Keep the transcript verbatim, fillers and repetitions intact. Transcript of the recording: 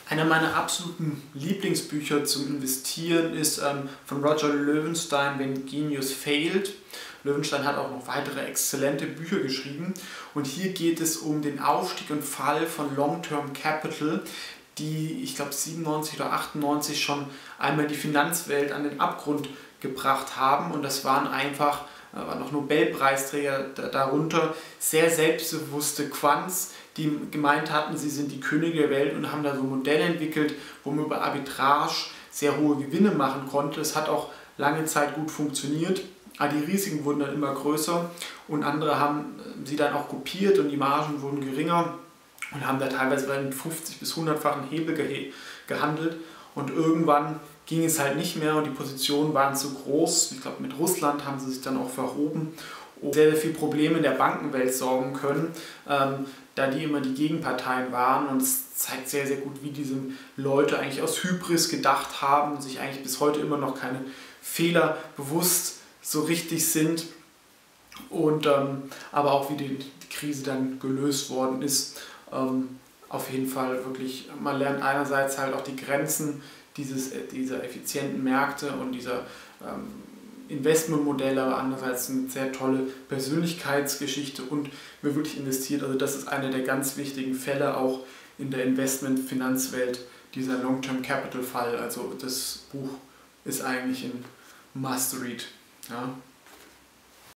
Einer meiner absoluten Lieblingsbücher zum Investieren ist ähm, von Roger Löwenstein, When Genius Failed. Löwenstein hat auch noch weitere exzellente Bücher geschrieben. Und hier geht es um den Aufstieg und Fall von Long-Term Capital, die, ich glaube, siebenundneunzig oder achtundneunzig schon einmal die Finanzwelt an den Abgrund gebracht haben. Und das waren einfach, äh, waren noch Nobelpreisträger darunter, sehr selbstbewusste Quants, die gemeint hatten, sie sind die Könige der Welt und haben da so Modelle entwickelt, wo man über Arbitrage sehr hohe Gewinne machen konnte. Es hat auch lange Zeit gut funktioniert, aber die Risiken wurden dann immer größer und andere haben sie dann auch kopiert und die Margen wurden geringer und haben da teilweise mit fünfzig bis hundertfachen Hebel ge gehandelt und irgendwann ging es halt nicht mehr und die Positionen waren zu groß. Ich glaube, mit Russland haben sie sich dann auch verhoben und sehr, sehr viele Probleme in der Bankenwelt sorgen können, ähm, da die immer die Gegenparteien waren, und es zeigt sehr, sehr gut, wie diese Leute eigentlich aus Hybris gedacht haben und sich eigentlich bis heute immer noch keine Fehler bewusst so richtig sind, und ähm, aber auch wie die, die Krise dann gelöst worden ist. Ähm, auf jeden Fall wirklich, man lernt einerseits halt auch die Grenzen dieses, dieser effizienten Märkte und dieser ähm, Investmentmodelle, aber andererseits eine sehr tolle Persönlichkeitsgeschichte und wird wirklich investiert. Also das ist einer der ganz wichtigen Fälle auch in der Investment-Finanzwelt, dieser Long-Term Capital Fall. Also das Buch ist eigentlich ein Must-Read. Ja.